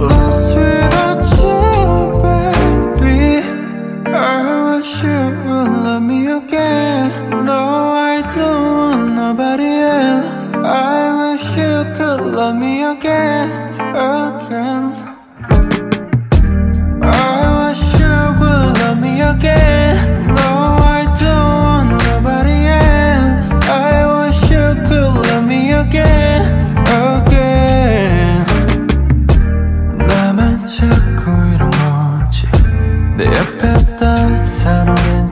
lost without you, baby. I wish you would love me again. No, I don't want nobody else. I wish you could love me again, again. I wish you would love me again. No, I don't want nobody else. I wish you could love me again, again. 나만 찾고 이런 거지. 내 옆에 딴 사람은